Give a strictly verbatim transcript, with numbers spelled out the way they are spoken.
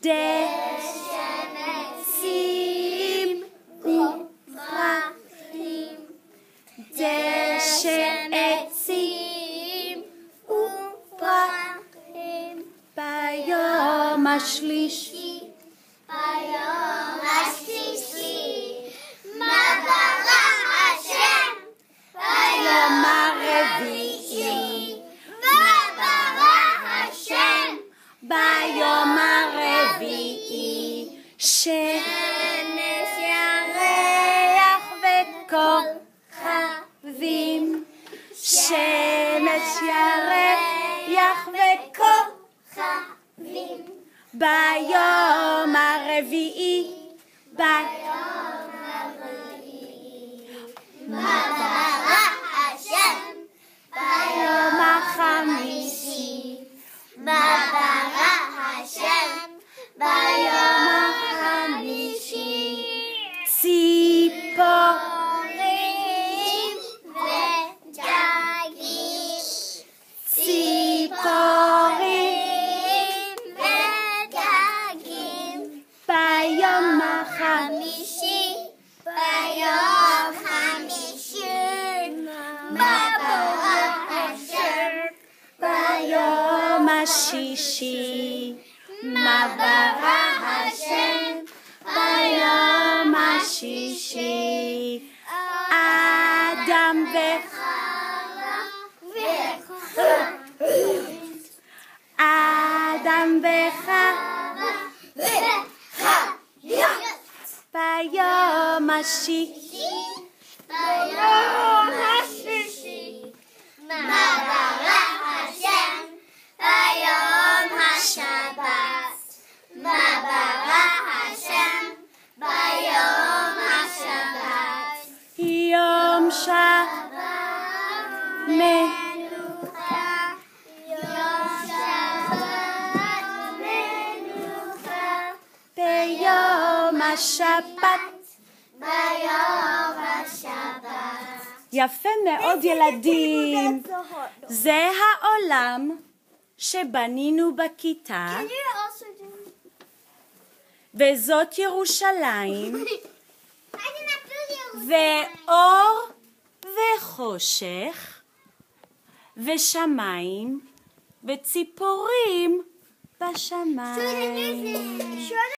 דשא עצים ופרחים, דשא עצים ופרחים, ביום השלישי, ביום השלישי, מה ברא השם? ביום הרביעי, מה ברא השם? ביום הרביעי, שמש ירח וכוכבים, שמש ירח וכוכבים, ביום הרביעי, ביום מה ברא השם? ביום החמישי, מה ברא השם? ביום החמישי, ציפור ציפורים ודגים, ציפורים ודגים, ביום החמישי, חמישי, ביום חמישי, מה ברא השם? ביום השישי, מה ברא השם? ביום השישי, אדם וחווה, אדם וחווה, ביום השישי, ביום השישי, מה ברא השם? ביום השבת, מה ברא השם? ביום השבת, יום שבת, מנוחה, יום שבת מנוחה, ביום השבת. ביום השבת. יפה מאוד ילדים, זה העולם שבנינו בכיתה, וזאת ירושלים, ואור וחושך, ושמיים, וציפורים בשמיים.